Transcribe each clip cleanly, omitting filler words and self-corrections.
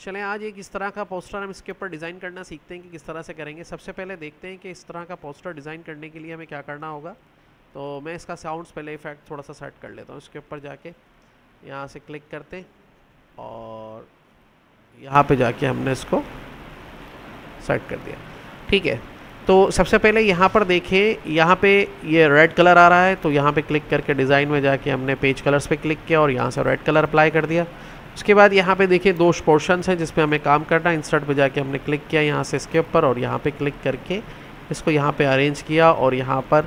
चलें आज एक इस तरह का पोस्टर हम इसके ऊपर डिज़ाइन करना सीखते हैं कि किस तरह से करेंगे। सबसे पहले देखते हैं कि इस तरह का पोस्टर डिज़ाइन करने के लिए हमें क्या करना होगा। तो मैं इसका साउंड्स पहले इफेक्ट थोड़ा सा सेट कर लेता हूँ। इसके ऊपर जाके यहाँ से क्लिक करते हैं और यहाँ पे जाके हमने इसको सेट कर दिया। ठीक है, तो सबसे पहले यहाँ पर देखें, यहाँ पे ये रेड कलर आ रहा है, तो यहाँ पे क्लिक करके डिज़ाइन में जाके हमने पेज कलर्स पे क्लिक किया और यहाँ से रेड कलर अप्लाई कर दिया। उसके बाद यहाँ पे देखिए दो पोर्शंस हैं जिसमें हमें काम करना है। इंसर्ट पे जाके हमने क्लिक किया यहाँ से इसके ऊपर और यहाँ पे क्लिक करके इसको यहाँ पे अरेंज किया और यहाँ पर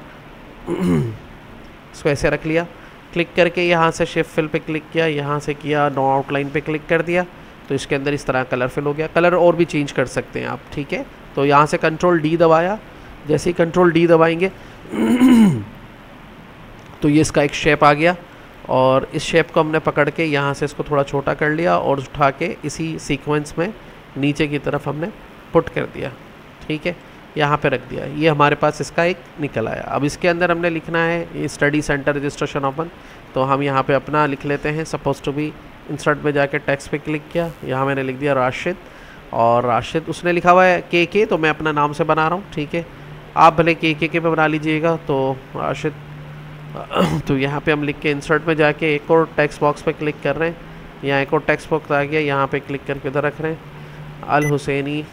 इसको ऐसे रख लिया। क्लिक करके यहाँ से शिफ्ट फिल पे क्लिक किया, यहाँ से किया नो आउटलाइन पे क्लिक कर दिया, तो इसके अंदर इस तरह कलर फिल हो गया। कलर और भी चेंज कर सकते हैं आप, ठीक है। तो यहाँ से कंट्रोल डी दबाया, जैसे ही कंट्रोल डी दबाएंगे तो ये इसका एक शेप आ गया और इस शेप को हमने पकड़ के यहाँ से इसको थोड़ा छोटा कर लिया और उठा के इसी सीक्वेंस में नीचे की तरफ हमने पुट कर दिया। ठीक है, यहाँ पे रख दिया। ये हमारे पास इसका एक निकल आया। अब इसके अंदर हमने लिखना है स्टडी सेंटर रजिस्ट्रेशन ओपन, तो हम यहाँ पे अपना लिख लेते हैं। सपोज टू बी इंसर्ट में जाके टेक्स्ट पे क्लिक किया, यहाँ मैंने लिख दिया राशिद, और राशिद उसने लिखा हुआ है के, तो मैं अपना नाम से बना रहा हूँ। ठीक है, आप भले के पे बना लीजिएगा। तो राशिद तो यहाँ पे हम लिख के इंसर्ट में जाके एक और टेक्स्ट बॉक्स पे क्लिक कर रहे हैं, यहाँ एक और टेक्स्ट बॉक्स आ गया, यहाँ पे क्लिक करके उधर रख रहे हैं अल हुसैनी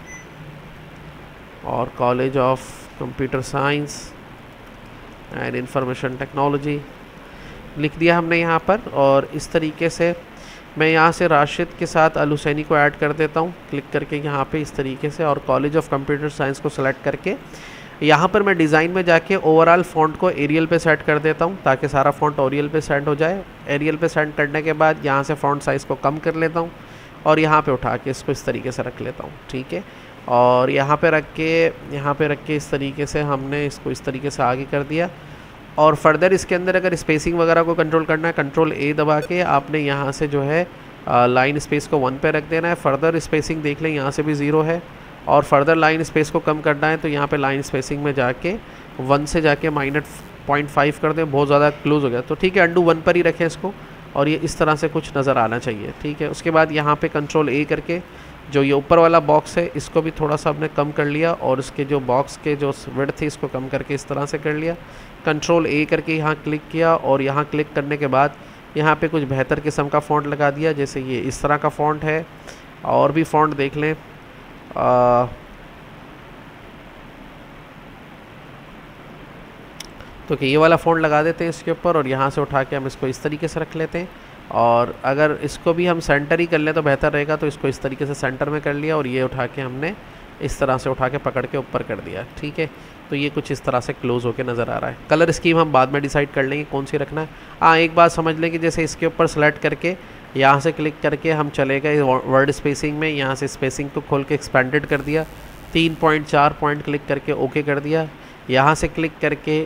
और college of computer science and information technology लिख दिया हमने यहाँ पर। और इस तरीके से मैं यहाँ से राशिद के साथ अल हुसैनी को ऐड कर देता हूँ, क्लिक करके यहाँ पे इस तरीके से, और कॉलेज ऑफ कंप्यूटर साइंस को सेलेक्ट करके यहाँ पर मैं डिज़ाइन में जाके ओवरऑल फ़ॉन्ट को एरियल पे सेट कर देता हूँ ताकि सारा फ़ॉन्ट एरियल पे सेट हो जाए। एरियल पे सेट करने के बाद यहाँ से फ़ॉन्ट साइज़ को कम कर लेता हूँ और यहाँ पे उठा के इसको इस तरीके से रख लेता हूँ। ठीक है, और यहाँ पे रख के इस तरीके से हमने इसको इस तरीके से आगे कर दिया। और फर्दर इसके अंदर अगर स्पेसिंग वगैरह को कंट्रोल करना है, कंट्रोल ए दबा के आपने यहाँ से जो है लाइन स्पेस को 1 पे रख देना है। फर्दर स्पेसिंग देख लें, यहाँ से भी 0 है, और फर्दर लाइन स्पेस को कम करना है तो यहाँ पे लाइन स्पेसिंग में जाके 1 से जाके -0.5 कर दें, बहुत ज़्यादा क्लोज हो गया। तो ठीक है, अंडू 1 पर ही रखें इसको, और ये इस तरह से कुछ नज़र आना चाहिए। ठीक है, उसके बाद यहाँ पे कंट्रोल ए करके जो ये ऊपर वाला बॉक्स है इसको भी थोड़ा सा हमने कम कर लिया, और इसके जो बॉक्स के जो विड्थ थी इसको कम करके इस तरह से कर लिया। कंट्रोल ए करके यहाँ क्लिक किया, और यहाँ क्लिक करने के बाद यहाँ पे कुछ बेहतर किस्म का फ़ॉन्ट लगा दिया, जैसे ये इस तरह का फ़ॉन्ट है। और भी फ़ॉन्ट देख लें, तो कि ये वाला फ़ॉन्ट लगा देते हैं इसके ऊपर, और यहाँ से उठा के हम इसको इस तरीके से रख लेते हैं। और अगर इसको भी हम सेंटर ही कर लें तो बेहतर रहेगा, तो इसको इस तरीके से सेंटर में कर लिया और ये उठा के हमने इस तरह से उठा के पकड़ के ऊपर कर दिया। ठीक है, तो ये कुछ इस तरह से क्लोज होके नज़र आ रहा है। कलर स्कीम हम बाद में डिसाइड कर लेंगे कौन सी रखना है। हाँ, एक बात समझ लें कि जैसे इसके ऊपर सेलेक्ट करके यहाँ से क्लिक करके हम चले गए वर्ड स्पेसिंग में, यहाँ से स्पेसिंग को खोल के एक्सपेंडेड कर दिया, 3.4 पॉइंट क्लिक करके ओके कर दिया। यहाँ से क्लिक करके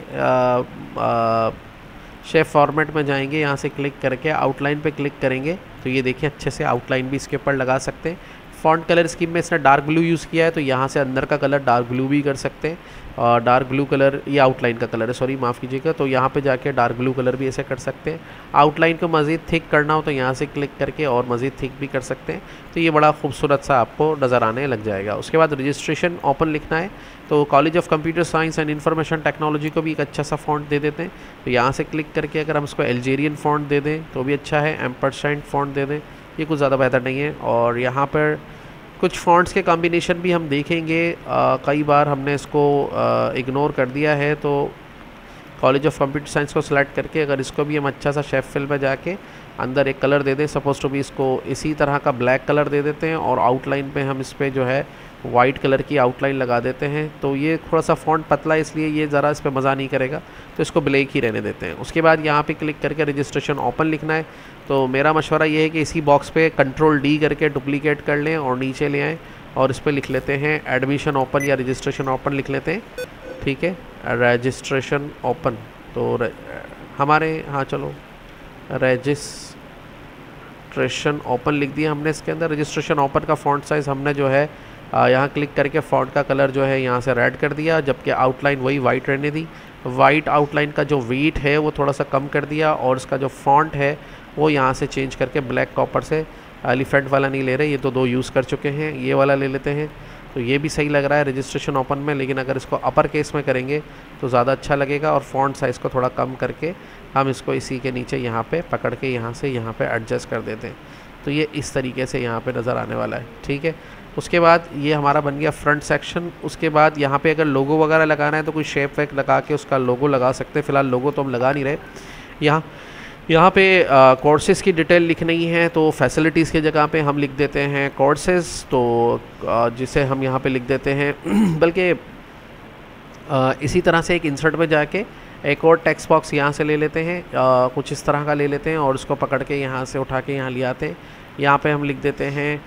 शेप फॉर्मेट में जाएंगे, यहाँ से क्लिक करके आउटलाइन पे क्लिक करेंगे तो ये देखिए अच्छे से आउटलाइन भी इसके ऊपर लगा सकते हैं। फ़ॉन्ट कलर स्कीम में इसने डार्क ब्लू यूज़ किया है, तो यहाँ से अंदर का कलर डार्क ब्लू भी कर सकते हैं। और डार्क ब्लू कलर, ये आउटलाइन का कलर है, सॉरी माफ़ कीजिएगा, तो यहाँ पे जाके डार्क ब्लू कलर भी ऐसे कर सकते हैं। आउटलाइन को मज़ीद थिक करना हो तो यहाँ से क्लिक करके और मज़ीद थिक भी कर सकते हैं, तो ये बड़ा खूबसूरत सा आपको नज़र आने लग जाएगा। उसके बाद रजिस्ट्रेशन ओपन लिखना है, तो college of computer science and information technology को भी एक अच्छा सा फ़ॉन्ट दे देते हैं। तो यहाँ से क्लिक करके अगर हम इसको अल्जेरियन फ़ॉन्ट दे दें तो भी अच्छा है, एम्परसेंट फ़ॉन्ट दे दें, ये कुछ ज़्यादा बेहतर नहीं है। और यहाँ पर कुछ फ़ॉन्ट्स के कॉम्बिनेशन भी हम देखेंगे, कई बार हमने इसको इग्नोर कर दिया है, तो कॉलेज ऑफ कंप्यूटर साइंस को सिलेक्ट करके अगर इसको भी हम अच्छा सा शेप फिल में जाके अंदर एक कलर दे दें, सपोज टू भी इसको इसी तरह का ब्लैक कलर दे देते हैं, और आउटलाइन पे हम इस पर जो है वाइट कलर की आउटलाइन लगा देते हैं। तो ये थोड़ा सा फ़ॉन्ट पतला है इसलिए ये ज़रा इस पर मज़ा नहीं करेगा, तो इसको ब्लैक ही रहने देते हैं। उसके बाद यहाँ पे क्लिक करके रजिस्ट्रेशन ओपन लिखना है, तो मेरा मशवरा ये है कि इसी बॉक्स पे कंट्रोल डी करके डुप्लीकेट कर लें और नीचे ले आएँ और इस पर लिख लेते हैं एडमिशन ओपन या रजिस्ट्रेशन ओपन लिख लेते हैं। ठीक है, रजिस्ट्रेशन ओपन, तो हमारे हाँ चलो रजिस्ट्रेशन ओपन लिख दिया हमने। इसके अंदर रजिस्ट्रेशन ओपन का फ़ॉन्ट साइज़ हमने जो है यहाँ क्लिक करके फ़ॉन्ट का कलर जो है यहाँ से रेड कर दिया, जबकि आउटलाइन वही वाइट रहने दी। वाइट आउटलाइन का जो वेट है वो थोड़ा सा कम कर दिया, और इसका जो फ़ॉन्ट है वो यहाँ से चेंज करके ब्लैक कॉपर से एलिफेंट वाला नहीं ले रहे, ये तो 2 यूज़ कर चुके हैं, ये वाला ले लेते हैं। तो ये भी सही लग रहा है रजिस्ट्रेशन ओपन में, लेकिन अगर इसको अपर केस में करेंगे तो ज़्यादा अच्छा लगेगा। और फ़ॉन्ट साइज़ को थोड़ा कम करके हम इसको इसी के नीचे यहाँ पे पकड़ के यहाँ से यहाँ पे एडजस्ट कर देते हैं। तो ये इस तरीके से यहाँ पे नज़र आने वाला है, ठीक है। उसके बाद ये हमारा बन गया फ्रंट सेक्शन। उसके बाद यहाँ पे अगर लोगो वगैरह लगाना है तो कोई शेप वेक लगा के उसका लोगो लगा सकते हैं। फ़िलहाल लोगो तो हम लगा नहीं रहे। यहाँ पे कोर्सेज़ की डिटेल लिखनी है तो फैसिलिटीज़ की जगह पे हम लिख देते हैं कोर्सेज़, तो जिसे हम यहाँ पे लिख देते हैं बल्कि इसी तरह से एक इंसर्ट में जाके एक और टेक्स्ट बॉक्स यहाँ से ले लेते हैं, कुछ इस तरह का ले लेते हैं और उसको पकड़ के यहाँ से उठा के यहाँ ले आते हैं। यहाँ पे हम लिख देते हैं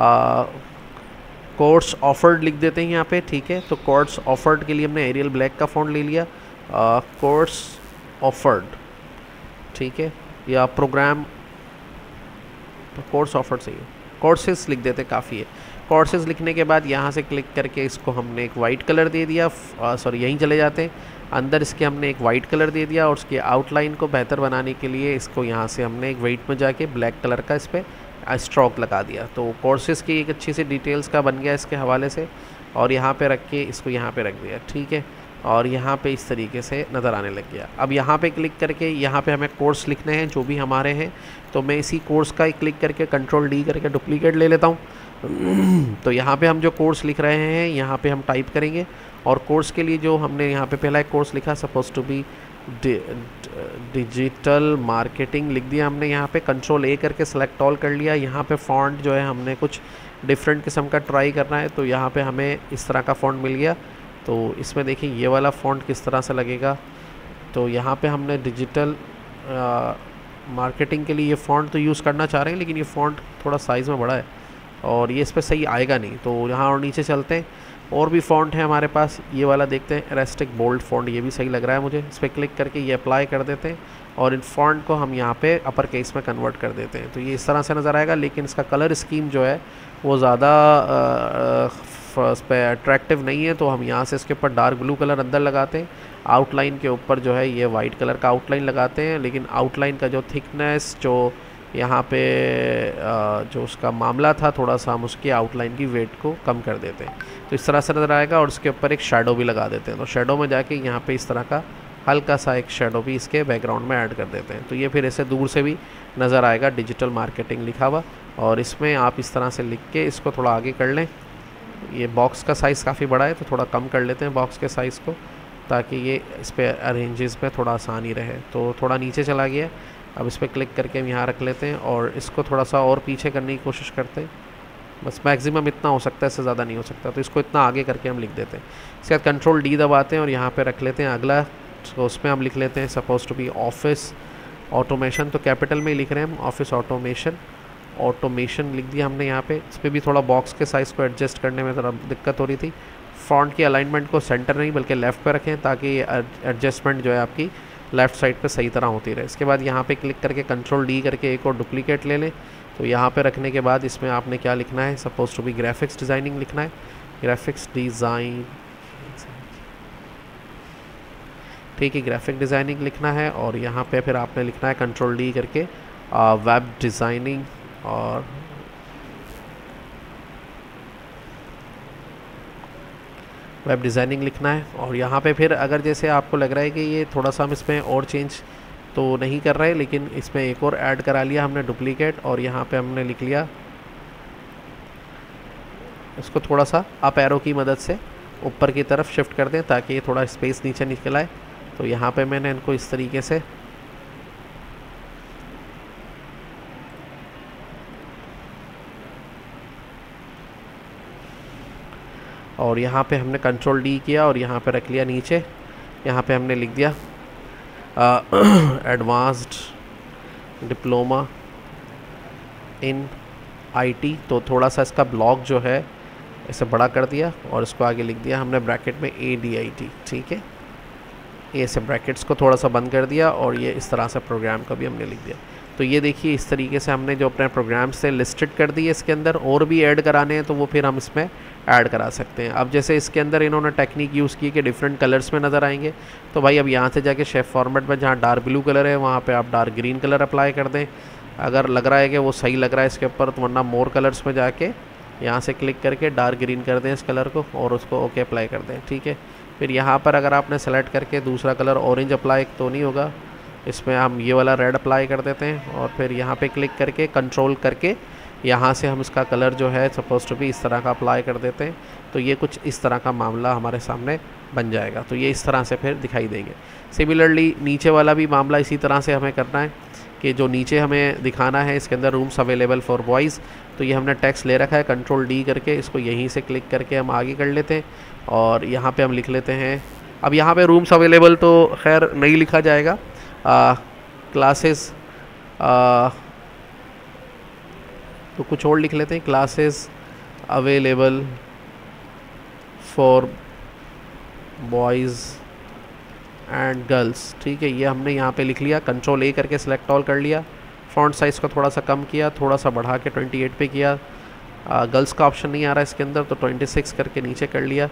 कोर्स ऑफर्ड लिख देते हैं यहाँ पे, ठीक है। तो कोर्स ऑफर्ड के लिए हमने एरियल ब्लैक का फ़ॉन्ट ले लिया, कोर्स ऑफर्ड, ठीक है, या प्रोग्राम कोर्स ऑफर्ड सही है, कोर्सेज लिख देते काफ़ी है। कोर्सेज लिखने के बाद यहाँ से क्लिक करके इसको हमने एक वाइट कलर दे दिया, सॉरी यहीं चले जाते हैं अंदर, इसके हमने एक वाइट कलर दे दिया और उसकी आउटलाइन को बेहतर बनाने के लिए इसको यहाँ से हमने एक वेट में जाके ब्लैक कलर का इस पर स्ट्रोक लगा दिया। तो कोर्सेज़ की एक अच्छी सी डिटेल्स का बन गया इसके हवाले से, और यहाँ पे रख के इसको यहाँ पे रख दिया, ठीक है। और यहाँ पे इस तरीके से नज़र आने लग गया। अब यहाँ पे क्लिक करके यहाँ पे हमें कोर्स लिखने हैं जो भी हमारे हैं, तो मैं इसी कोर्स का ही क्लिक करके कंट्रोल डी करके डुप्लीकेट ले लेता हूँ। तो यहाँ पे हम जो कोर्स लिख रहे हैं यहाँ पे हम टाइप करेंगे, और कोर्स के लिए जो हमने यहाँ पे पहला एक कोर्स लिखा suppose to be digital marketing लिख दिया हमने। यहाँ पे कंट्रोल ए करके सेलेक्ट ऑल कर लिया। यहाँ पे फ़ॉन्ट जो है हमने कुछ डिफरेंट किस्म का ट्राई करना है, तो यहाँ पे हमें इस तरह का फ़ॉन्ट मिल गया। तो इसमें देखिए ये वाला फ़ॉन्ट किस तरह से लगेगा। तो यहाँ पे हमने डिजिटल मार्केटिंग के लिए ये फ़ॉन्ट तो यूज़ करना चाह रहे हैं, लेकिन ये फ़ॉन्ट थोड़ा साइज़ में बड़ा है और ये इस पर सही आएगा नहीं। तो यहाँ और नीचे चलते हैं, और भी फ़ॉन्ट है हमारे पास, ये वाला देखते हैं एरेस्टिक बोल्ड फ़ॉन्ट, ये भी सही लग रहा है मुझे। इस पर क्लिक करके ये अप्लाई कर देते हैं और इन फ़ॉन्ट को हम यहाँ पे अपर केस में कन्वर्ट कर देते हैं। तो ये इस तरह से नज़र आएगा, लेकिन इसका कलर स्कीम जो है वो ज़्यादा इस पर अट्रैक्टिव नहीं है। तो हम यहाँ से इसके ऊपर डार्क ब्लू कलर अंदर लगाते हैं, आउटलाइन के ऊपर जो है ये वाइट कलर का आउटलाइन लगाते हैं, लेकिन आउटलाइन का जो थिकनेस जो यहाँ पे जो उसका मामला था थोड़ा सा हम उसकी आउटलाइन की वेट को कम कर देते हैं। तो इस तरह से नज़र आएगा, और उसके ऊपर एक शेडो भी लगा देते हैं। तो शेडो में जाके यहाँ पे इस तरह का हल्का सा एक शेडो भी इसके बैकग्राउंड में ऐड कर देते हैं। तो ये फिर ऐसे दूर से भी नज़र आएगा डिजिटल मार्केटिंग लिखा हुआ, और इसमें आप इस तरह से लिख के इसको थोड़ा आगे कर लें। ये बॉक्स का साइज़ काफ़ी बड़ा है तो थोड़ा कम कर लेते हैं बॉक्स के साइज़ को, ताकि ये इस पर अरेंजेस में थोड़ा आसानी रहे। तो थोड़ा नीचे चला गया, अब इस पर क्लिक करके हम यहाँ रख लेते हैं और इसको थोड़ा सा और पीछे करने की कोशिश करते हैं। बस मैक्सिमम इतना हो सकता है, इससे ज़्यादा नहीं हो सकता। तो इसको इतना आगे करके हम लिख देते हैं। इसके बाद कंट्रोल डी दबाते हैं और यहाँ पे रख लेते हैं अगला। तो उसमें हम लिख लेते हैं suppose to be office automation, तो कैपिटल में ही लिख रहे हैं हम, ऑफिस ऑटोमेशन लिख दिया हमने यहाँ पे। इस पर भी थोड़ा बॉक्स के साइज़ को एडजस्ट करने में ज़रा दिक्कत हो रही थी। फ़ॉन्ट की अलाइनमेंट को सेंटर नहीं बल्कि लेफ़्ट पे रखें, ताकि एडजस्टमेंट जो है आपकी लेफ़्ट साइड पे सही तरह होती रहे। इसके बाद यहाँ पे क्लिक करके कंट्रोल डी करके एक और डुप्लीकेट ले लें। तो यहाँ पे रखने के बाद इसमें आपने क्या लिखना है, suppose to be graphics designing लिखना है, ग्राफिक्स डिज़ाइन, ठीक है, ग्राफिक डिज़ाइनिंग लिखना है। और यहाँ पे फिर आपने लिखना है कंट्रोल डी करके वेब डिज़ाइनिंग, और वेब डिज़ाइनिंग लिखना है। और यहाँ पे फिर अगर जैसे आपको लग रहा है कि ये थोड़ा सा हम इसमें और चेंज तो नहीं कर रहे, लेकिन इसमें एक और ऐड करा लिया हमने डुप्लीकेट, और यहाँ पे हमने लिख लिया इसको थोड़ा सा अप एरो की मदद से ऊपर की तरफ शिफ्ट कर दें ताकि ये थोड़ा स्पेस नीचे निकल आए। तो यहाँ पे मैंने इनको इस तरीके से और यहाँ पे हमने कंट्रोल डी किया और यहाँ पे रख लिया नीचे। यहाँ पे हमने लिख दिया एडवांस्ड डिप्लोमा इन आईटी। तो थोड़ा सा इसका ब्लॉक जो है इसे बड़ा कर दिया और इसको आगे लिख दिया हमने ब्रैकेट में ADIT, ठीक है। ये से ब्रैकेट्स को थोड़ा सा बंद कर दिया और ये इस तरह से प्रोग्राम का भी हमने लिख दिया। तो ये देखिए इस तरीके से हमने जो अपने प्रोग्राम्स से लिस्टेड कर दिए, इसके अंदर और भी ऐड कराने हैं तो वो फिर हम इसमें ऐड करा सकते हैं। अब जैसे इसके अंदर इन्होंने टेक्निक यूज़ की कि डिफरेंट कलर्स में नज़र आएंगे, तो भाई अब यहाँ से जाके शेफ फॉर्मेट में जहाँ डार्क ब्लू कलर है वहाँ पे आप डार्क ग्रीन कलर अप्लाई कर दें। अगर लग रहा है कि वो सही लग रहा है इसके ऊपर, तो वरना मोर कलर्स में जाके यहाँ से क्लिक करके डार्क ग्रीन कर दें इस कलर को और उसको ओके अप्लाई कर दें। ठीक है, फिर यहाँ पर अगर आपने सेलेक्ट करके दूसरा कलर ऑरेंज अप्लाई तो नहीं होगा, इसमें हम ये वाला रेड अप्लाई कर देते हैं और फिर यहाँ पे क्लिक करके कंट्रोल करके यहाँ से हम इसका कलर जो है सपोज टू बी इस तरह का अप्लाई कर देते हैं। तो ये कुछ इस तरह का मामला हमारे सामने बन जाएगा। तो ये इस तरह से फिर दिखाई देंगे। सिमिलरली नीचे वाला भी मामला इसी तरह से हमें करना है कि जो नीचे हमें दिखाना है इसके अंदर रूम्स अवेलेबल फॉर बॉयज़, तो ये हमने टेक्स्ट ले रखा है, कंट्रोल डी करके इसको यहीं से क्लिक करके हम आगे कर लेते हैं और यहाँ पे हम लिख लेते हैं। अब यहाँ पे रूम्स अवेलेबल तो खैर नहीं लिखा जाएगा, क्लासेस तो कुछ और लिख लेते हैं, classes available for boys and girls. ठीक है, ये हमने यहाँ पे लिख लिया, कंट्रोल ए करके सिलेक्ट ऑल कर लिया, फ़ॉन्ट साइज़ को थोड़ा सा कम किया, थोड़ा सा बढ़ा के 28 पे किया। गर्ल्स का ऑप्शन नहीं आ रहा है इसके अंदर तो 26 करके नीचे कर लिया।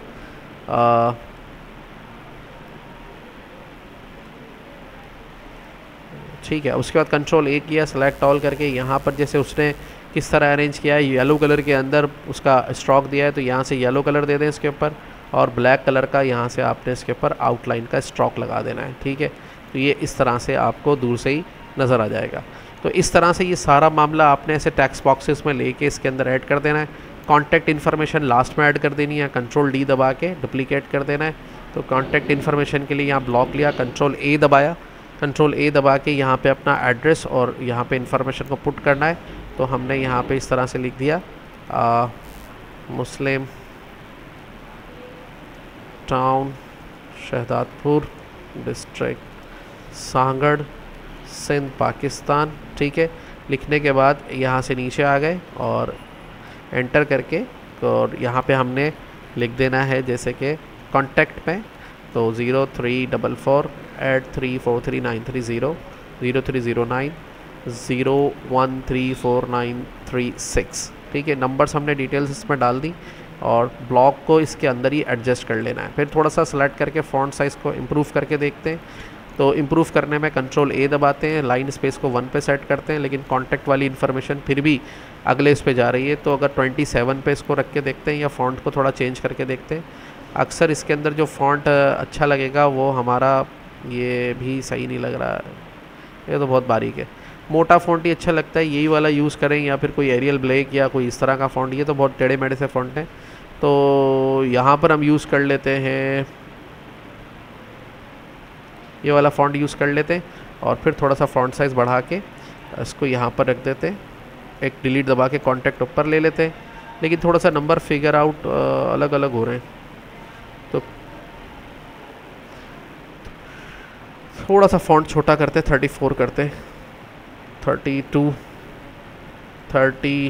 ठीक है, उसके बाद कंट्रोल ए किया, सेलेक्ट ऑल करके यहाँ पर जैसे उसने किस तरह अरेंज किया है, येलो कलर के अंदर उसका स्ट्रोक दिया है तो यहाँ से येलो कलर दे दें इसके ऊपर और ब्लैक कलर का यहाँ से आपने इसके ऊपर आउटलाइन का स्ट्रोक लगा देना है। ठीक है, तो ये इस तरह से आपको दूर से ही नज़र आ जाएगा। तो इस तरह से ये सारा मामला आपने ऐसे टेक्स्ट बॉक्सेस में लेके इसके अंदर ऐड कर देना है। कॉन्टैक्ट इन्फॉर्मेशन लास्ट में ऐड कर देनी है, कंट्रोल डी दबा के डुप्लीकेट कर देना है। तो कॉन्टैक्ट इन्फॉर्मेशन के लिए यहाँ ब्लॉक लिया, कंट्रोल ए दबाया, कंट्रोल ए दबा के यहाँ पे अपना एड्रेस और यहाँ पे इन्फॉर्मेशन को पुट करना है। तो हमने यहाँ पे इस तरह से लिख दिया मुस्लिम टाउन शहदादपुर डिस्ट्रिक्ट सांगड़ सिंध पाकिस्तान। ठीक है, लिखने के बाद यहाँ से नीचे आ गए और एंटर करके और यहाँ पे हमने लिख देना है जैसे कि कॉन्टैक्ट में तो 0344@343930 0309 01349336। ठीक है, नंबर्स हमने डिटेल्स इसमें डाल दी और ब्लॉक को इसके अंदर ही एडजस्ट कर लेना है। फिर थोड़ा सा सेलेक्ट करके फ़ॉन्ट साइज़ को इम्प्रूव करके देखते हैं। तो इम्प्रूव करने में कंट्रोल ए दबाते हैं, लाइन स्पेस को 1 पे सेट करते हैं, लेकिन कॉन्टैक्ट वाली इन्फॉर्मेशन फिर भी अगले इस पे जा रही है। तो अगर 27 पे इसको रख के देखते हैं या फ़ॉन्ट को थोड़ा चेंज करके देखते हैं। अक्सर इसके अंदर जो फ़ॉन्ट अच्छा लगेगा वो हमारा ये भी सही नहीं लग रहा है, ये तो बहुत बारीक है। मोटा फ़ॉन्ट ही अच्छा लगता है, यही वाला यूज़ करें या फिर कोई एरियल ब्लैक या कोई इस तरह का फ़ॉन्ट, ये तो बहुत टेढ़े मेढ़े से फ़ॉन्ट हैं। तो यहाँ पर हम यूज़ कर लेते हैं, ये वाला फ़ॉन्ट यूज़ कर लेते हैं और फिर थोड़ा सा फ़ॉन्ट साइज़ बढ़ा के इसको यहाँ पर रख देते हैं। एक डिलीट दबा के कॉन्टैक्ट ऊपर ले लेते हैं, लेकिन थोड़ा सा नंबर फिगर आउट अलग अलग हो रहे हैं तो थोड़ा सा फ़ॉन्ट छोटा करते हैं, 34 करते हैं, 32 30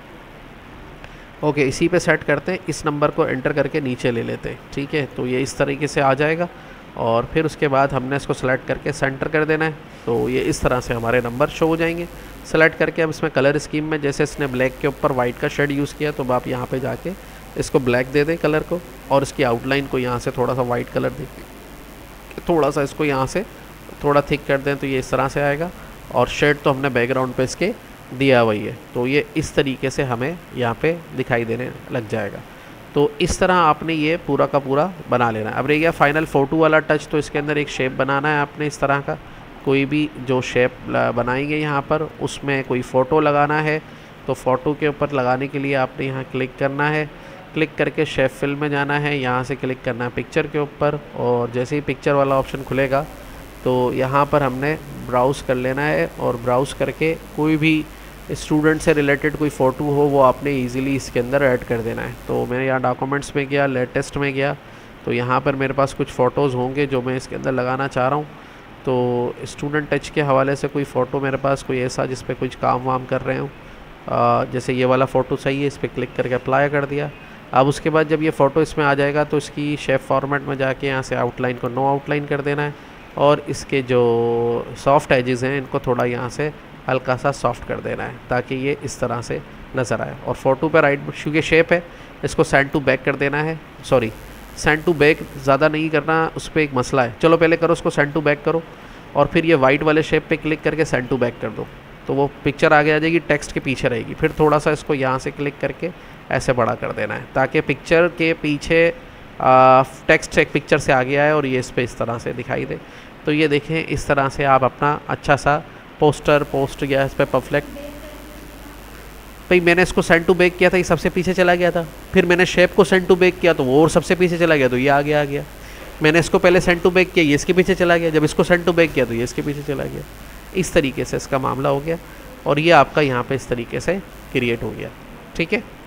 ओके, इसी पे सेट करते हैं। इस नंबर को एंटर करके नीचे ले लेते हैं। ठीक है, तो ये इस तरीके से आ जाएगा और फिर उसके बाद हमने इसको सेलेक्ट करके सेंटर कर देना है। तो ये इस तरह से हमारे नंबर शो हो जाएंगे। सेलेक्ट करके अब इसमें कलर स्कीम में जैसे इसने ब्लैक के ऊपर वाइट का शेड यूज़ किया तो आप यहाँ पे जाके इसको ब्लैक दे दें कलर को और इसकी आउटलाइन को यहाँ से थोड़ा सा वाइट कलर दे, थोड़ा सा इसको यहाँ से थोड़ा थिक कर दें तो ये इस तरह से आएगा। और शेड तो हमने बैकग्राउंड पे इसके दिया हुआ ही है, तो ये इस तरीके से हमें यहाँ पे दिखाई देने लग जाएगा। तो इस तरह आपने ये पूरा का पूरा बना लेना है। अब रह गया फाइनल फ़ोटो वाला टच, तो इसके अंदर एक शेप बनाना है आपने इस तरह का। कोई भी जो शेप बनाएंगे यहाँ पर उसमें कोई फ़ोटो लगाना है, तो फ़ोटो के ऊपर लगाने के लिए आपने यहाँ क्लिक करना है। क्लिक करके शेप फिल में जाना है, यहाँ से क्लिक करना है पिक्चर के ऊपर और जैसे ही पिक्चर वाला ऑप्शन खुलेगा तो यहाँ पर हमने ब्राउज़ कर लेना है और ब्राउज़ करके कोई भी स्टूडेंट से रिलेटेड कोई फ़ोटो हो वो आपने इजीली इसके अंदर ऐड कर देना है। तो मैंने यहाँ डॉक्यूमेंट्स में गया, लेटेस्ट में गया, तो यहाँ पर मेरे पास कुछ फ़ोटोज़ होंगे जो मैं इसके अंदर लगाना चाह रहा हूँ। तो स्टूडेंट टच के हवाले से कोई फ़ोटो मेरे पास कोई ऐसा जिस पे कुछ काम वाम कर रहे हूँ, जैसे ये वाला फ़ोटो सही है, इस पर क्लिक करके अप्लाई कर दिया। अब उसके बाद जब ये फ़ोटो इसमें आ जाएगा तो इसकी शेप फॉर्मेट में जाके यहाँ से आउटलाइन को नो आउटलाइन कर देना है और इसके जो सॉफ्ट एजेस हैं इनको थोड़ा यहाँ से हल्का सा सॉफ्ट कर देना है ताकि ये इस तरह से नज़र आए। और फ़ोटो पे राइट क्योंकि शेप है इसको सेंड टू बैक कर देना है, सॉरी सेंड टू बैक ज़्यादा नहीं करना, उस पर एक मसला है। चलो पहले करो उसको सेंड टू बैक करो और फिर ये वाइट वाले शेप पे क्लिक करके सेंड टू बैक कर दो। तो तो वो पिक्चर आगे आ जाएगी, टेक्स्ट के पीछे रहेगी। फिर थोड़ा सा इसको यहाँ से क्लिक करके ऐसे बड़ा कर देना है ताकि पिक्चर के पीछे टेक्स्ट एक पिक्चर से आगे आए और ये इस पर इस तरह से दिखाई दे। तो ये देखें, इस तरह से आप अपना अच्छा सा पोस्टर पोस्ट गया इस पर पम्फलेट। भाई मैंने इसको सेंड टू बैक किया था, ये सबसे पीछे चला गया था। फिर मैंने शेप को सेंड टू बैक किया तो वो और सबसे पीछे चला गया, तो ये आगे आ गया। मैंने इसको पहले सेंड टू बैक किया, ये इसके पीछे चला गया। जब इसको सेंड टू बैक किया तो ये इसके पीछे चला गया। इस तरीके से इसका मामला हो गया और ये आपका यहाँ पे इस तरीके से क्रिएट हो गया। ठीक है।